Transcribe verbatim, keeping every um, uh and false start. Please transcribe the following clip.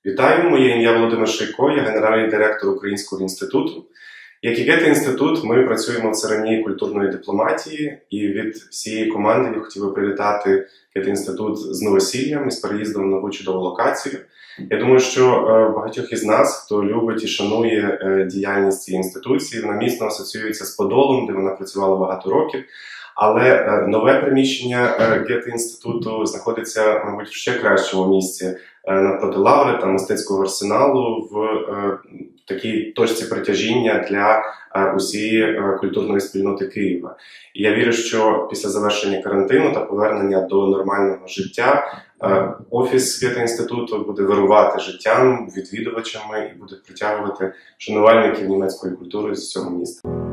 Вітаю, моє ім'я Володимир Шийко, я генеральний директор Українського інституту. Як і Гете-інститут, ми працюємо в царині культурної дипломатії, і від всієї команди я хотів би привітати Гете-інститут з новосіллям і з переїздом в нову чудову локацію. Я думаю, що багатьох із нас, хто любить і шанує діяльність цієї інституції, вона міцно асоціюється з Подолом, де вона працювала багато років. Але нове приміщення Гете-інституту знаходиться, мабуть, в ще кращому місці навпроти Лаври та мистецького арсеналу в такій точці притяжіння для усієї культурної спільноти Києва. І я вірю, що після завершення карантину та повернення до нормального життя офіс Гете-інституту буде вирувати життям, відвідувачами і буде притягувати шанувальників німецької культури з цього міста.